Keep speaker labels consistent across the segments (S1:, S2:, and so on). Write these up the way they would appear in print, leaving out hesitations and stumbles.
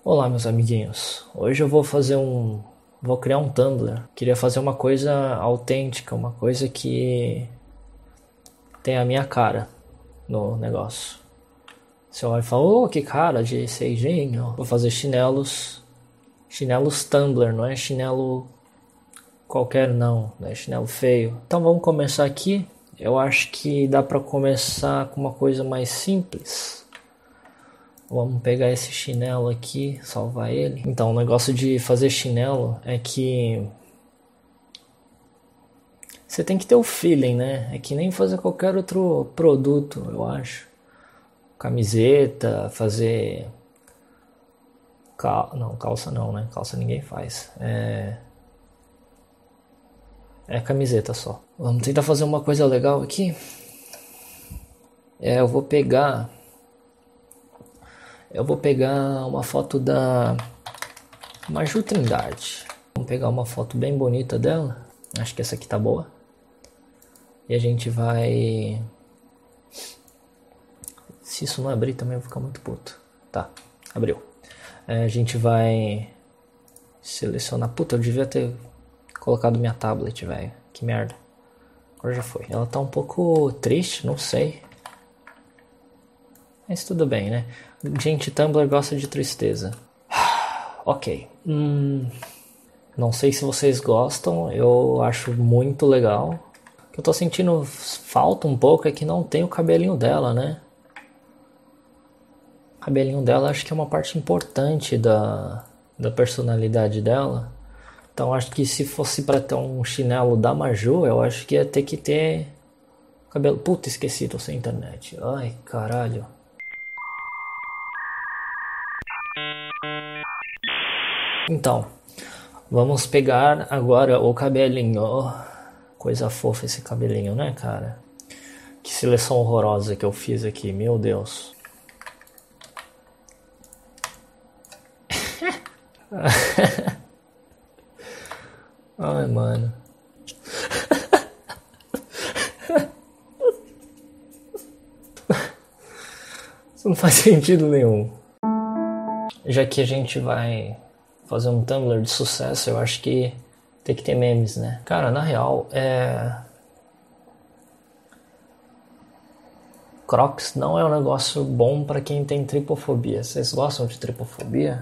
S1: Olá, meus amiguinhos. Hoje eu vou criar um Tumblr. Queria fazer uma coisa autêntica, uma coisa que tem a minha cara no negócio. Você olha e fala, que cara de seijinho. Vou fazer chinelos Tumblr, não é chinelo qualquer não, é chinelo feio. Então vamos começar aqui. Eu acho que dá pra começar com uma coisa mais simples. Vamos pegar esse chinelo aqui, salvar ele. Então, o negócio de fazer chinelo é que você tem que ter o feeling, né? É que nem fazer qualquer outro produto, eu acho. Camiseta, fazer... Não, calça não, né? Calça ninguém faz. É camiseta só. Vamos tentar fazer uma coisa legal aqui. Eu vou pegar uma foto da Maju Trindade. Vamos pegar uma foto bem bonita dela. Acho que essa aqui tá boa. E a gente vai... Se isso não abrir também eu vou ficar muito puto. Tá, abriu. A gente vai selecionar... Puta, eu devia ter colocado minha tablet, velho. Que merda. Agora já foi. Ela tá um pouco triste, não sei. Mas tudo bem, né? Gente, Tumblr gosta de tristeza. Ok. Não sei se vocês gostam. Eu acho muito legal. O que eu tô sentindo falta um pouco é que não tem o cabelinho dela, né? O cabelinho dela acho que é uma parte importante da personalidade dela. Então acho que se fosse pra ter um chinelo da Maju, eu acho que ia ter que ter cabelo... Puta, esqueci, tô sem internet. Ai, caralho. Então, vamos pegar agora o cabelinho. Oh, coisa fofa esse cabelinho, né, cara? Que seleção horrorosa que eu fiz aqui, meu Deus. Ai, mano. Isso não faz sentido nenhum. Já que a gente vai fazer um Tumblr de sucesso, eu acho que tem que ter memes, né? Cara, na real, Crocs não é um negócio bom pra quem tem tripofobia. Vocês gostam de tripofobia?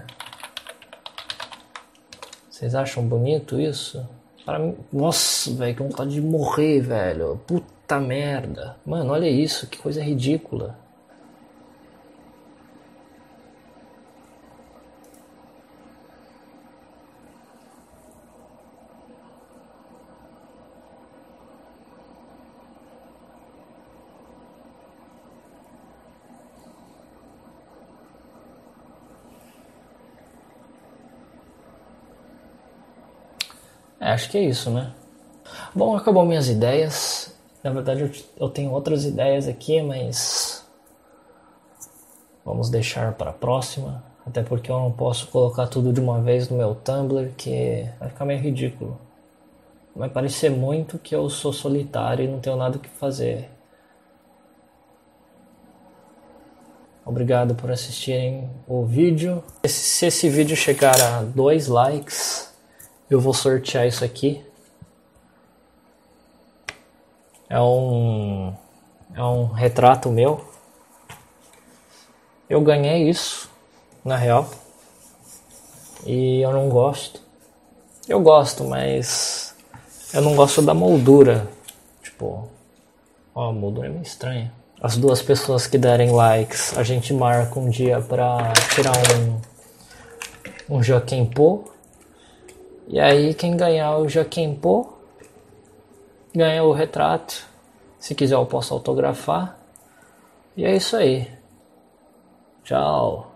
S1: Vocês acham bonito isso? Para mim, nossa, velho, que vontade de morrer, velho. Puta merda. Mano, olha isso, que coisa ridícula. Acho que é isso, né? Bom, acabou minhas ideias. Na verdade, eu tenho outras ideias aqui, mas vamos deixar para a próxima. Até porque eu não posso colocar tudo de uma vez no meu Tumblr, que vai ficar meio ridículo. Vai parecer muito que eu sou solitário e não tenho nada o que fazer. Obrigado por assistirem o vídeo. Se esse vídeo chegar a 2 likes... eu vou sortear isso aqui. É um retrato meu. Eu ganhei isso, na real. E eu não gosto. Eu gosto, mas eu não gosto da moldura. Tipo, a moldura é meio estranha. As 2 pessoas que derem likes, a gente marca um dia pra tirar um Joaquim Pô. E aí quem ganhar o Joaquim Pô ganha o retrato. Se quiser eu posso autografar. E é isso aí. Tchau.